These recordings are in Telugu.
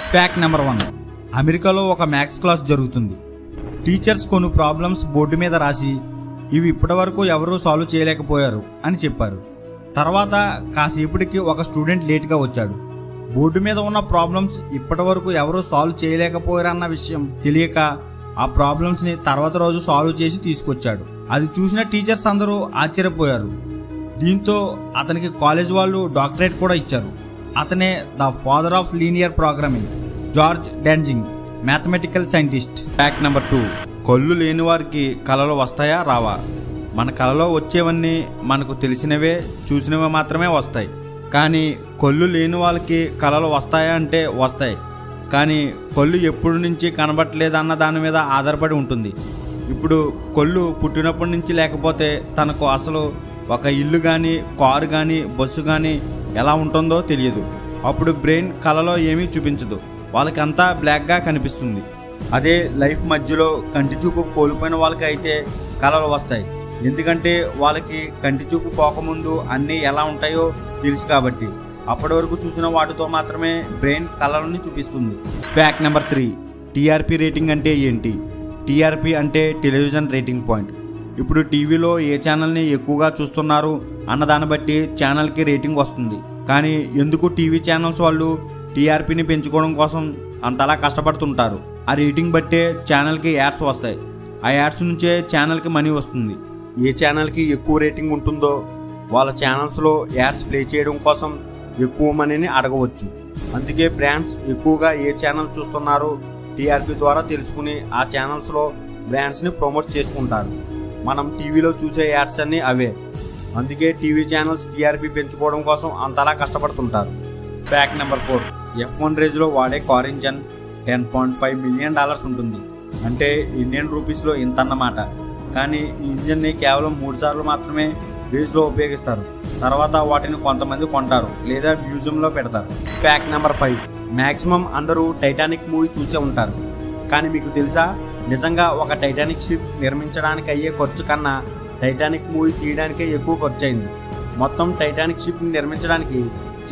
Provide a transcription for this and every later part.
Fact number 1. అమెరికాలో ఒక మ్యాథ్స్ క్లాస్ జరుగుతుంది. టీచర్స్ కొన్ని ప్రాబ్లమ్స్ బోర్డు మీద రాసి ఇవి ఇప్పటివరకు ఎవరూ సాల్వ్ చేయలేకపోయారు అని చెప్పారు. తర్వాత కాసేపటికి ఒక స్టూడెంట్ లేట్గా వచ్చాడు. బోర్డు మీద ఉన్న ప్రాబ్లమ్స్ ఇప్పటివరకు ఎవరూ సాల్వ్ చేయలేకపోయారన్న విషయం తెలియక ఆ ప్రాబ్లమ్స్ని తర్వాత రోజు సాల్వ్ చేసి తీసుకొచ్చాడు. అది చూసిన టీచర్స్ అందరూ ఆశ్చర్యపోయారు. దీంతో అతనికి కాలేజ్ వాళ్ళు డాక్టరేట్ కూడా ఇచ్చారు. అతనే the father of linear programming, George Dantzig, mathematical scientist. Fact number 2. కళ్ళు లేని వారికి కళలు వస్తాయా రావా? మన కళలో వచ్చేవన్నీ మనకు తెలిసినవే చూసినవే మాత్రమే వస్తాయి. కానీ కళ్ళు లేని వాళ్ళకి కళలు వస్తాయా అంటే వస్తాయి. కానీ కళ్ళు ఎప్పటి నుంచి కనబట్టలేదన్న దాని మీద ఆధారపడి ఉంటుంది. ఇప్పుడు కళ్ళు పుట్టినప్పటి నుంచి లేకపోతే తనకు అసలు ఒక ఇల్లు కానీ కారు కానీ బస్సు కానీ ఎలా ఉంటుందో తెలియదు. అప్పుడు బ్రెయిన్ కళలో ఏమీ చూపించదు, వాళ్ళకంతా బ్లాక్గా కనిపిస్తుంది. అదే లైఫ్ మధ్యలో కంటి చూపు కోల్పోయిన వాళ్ళకి అయితే కళలు వస్తాయి. ఎందుకంటే వాళ్ళకి కంటి చూపు పోకముందు అన్నీ ఎలా ఉంటాయో తెలుసు కాబట్టి అప్పటి వరకు చూసిన వాటితో మాత్రమే బ్రెయిన్ కళలను చూపిస్తుంది. Fact number 3. టీఆర్పీ రేటింగ్ అంటే ఏంటి? టీఆర్పీ అంటే టెలివిజన్ రేటింగ్ పాయింట్. ఇప్పుడు టీవీలో ఏ ఛానల్ని ఎక్కువగా చూస్తున్నారు అన్నదాన్ని బట్టి ఛానల్కి రేటింగ్ వస్తుంది. కానీ ఎందుకు టీవీ ఛానల్స్ వాళ్ళు టీఆర్పీని పెంచుకోవడం కోసం అంతలా కష్టపడుతుంటారు? ఆ రేటింగ్ బట్టే ఛానల్కి యాడ్స్ వస్తాయి. ఆ యాడ్స్ నుంచే ఛానల్కి మనీ వస్తుంది. ఏ ఛానల్కి ఎక్కువ రేటింగ్ ఉంటుందో వాళ్ళ ఛానల్స్లో యాడ్స్ ప్లే చేయడం కోసం ఎక్కువ మనీని అడగవచ్చు. అందుకే బ్రాండ్స్ ఎక్కువగా ఏ ఛానల్ చూస్తున్నారో టీఆర్పీ ద్వారా తెలుసుకుని ఆ ఛానల్స్లో బ్రాండ్స్ని ప్రమోట్ చేసుకుంటారు. మనం టీవీలో చూసే యాడ్స్ అన్నీ అవే. అందుకే టీవీ ఛానల్స్ టీఆర్పీ పెంచుకోవడం కోసం అంతలా కష్టపడుతుంటారు. Fact number 4. F1 రేజ్లో వాడే కార్ ఇంజన్ $10.5 మిలియన్ ఉంటుంది. అంటే ఇండియన్ రూపీస్లో ఇంత అన్నమాట. కానీ ఈ ఇంజన్ని కేవలం 3 సార్లు మాత్రమే రేస్లో ఉపయోగిస్తారు. తర్వాత వాటిని కొంతమంది కొంటారు లేదా మ్యూజియంలో పెడతారు. Fact number 5. మ్యాక్సిమం అందరూ టైటానిక్ మూవీ చూసే ఉంటారు. కానీ మీకు తెలుసా, నిజంగా ఒక టైటానిక్ షిప్ నిర్మించడానికి అయ్యే ఖర్చు కన్నా టైటానిక్ మూవీ తీయడానికే ఎక్కువ ఖర్చు అయింది. మొత్తం టైటానిక్ షిప్ని నిర్మించడానికి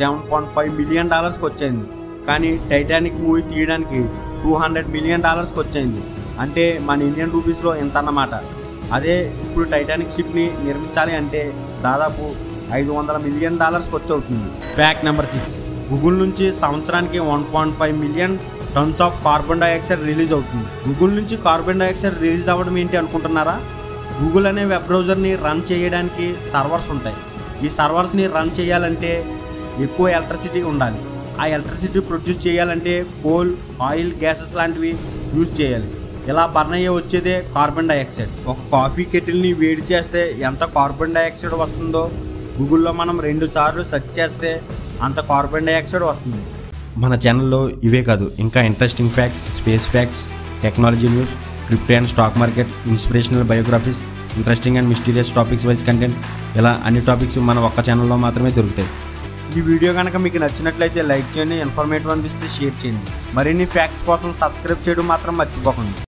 $7.5 మిలియన్ వచ్చేయింది. కానీ టైటానిక్ మూవీ తీయడానికి $200 మిలియన్ వచ్చేయింది. అంటే మన ఇండియన్ రూపీస్లో ఎంత అన్నమాట. అదే ఇప్పుడు టైటానిక్ షిప్ని నిర్మించాలి అంటే దాదాపు $500 మిలియన్ ఖర్చు అవుతుంది. Fact number 6. గూగుల్ నుంచి సంవత్సరానికి 1.5 million tons of carbon dioxide release అవుతుంది. గూగుల్ నుంచి కార్బన్ డైఆక్సైడ్ రిలీజ్ అవ్వడం ఏంటి అనుకుంటున్నారా? గూగుల్ అనే వెబ్ బ్రౌజర్ని రన్ చేయడానికి సర్వర్స్ ఉంటాయి. ఈ సర్వర్స్ని రన్ చేయాలంటే ఎక్కువ ఎలక్ట్రిసిటీ ఉండాలి. ఆ ఎలక్ట్రిసిటీ ప్రొడ్యూస్ చేయాలంటే కోల్, ఆయిల్, గ్యాసెస్ లాంటివి యూజ్ చేయాలి. ఇలా బర్న్ అయ్యే వచ్చేదే కార్బన్ డైఆక్సైడ్. ఒక కాఫీ కెటిల్ని వేడి చేస్తే ఎంత కార్బన్ డైఆక్సైడ్ వస్తుందో గూగుల్లో మనం 2 సార్లు సెర్చ్ చేస్తే అంత కార్బన్ డైఆక్సైడ్ వస్తుంది. మన ఛానల్లో ఇవే కాదు, ఇంకా interesting facts, space facts, technology news, crypto and stock market, inspirational biographies, interesting and mysterious topics wise content, ఇలా అన్ని టాపిక్స్ మన ఒక్క ఛానల్లో మాత్రమే దొరుకుతాయి. ఈ వీడియో కనుక మీకు నచ్చినట్లయితే లైక్ చేయండి, ఇన్ఫర్మేటివ్ అనిపిస్తే షేర్ చేయండి. మరిన్ని ఫ్యాక్ట్స్ కోసం సబ్స్క్రైబ్ చేయడం మాత్రం మర్చిపోకండి.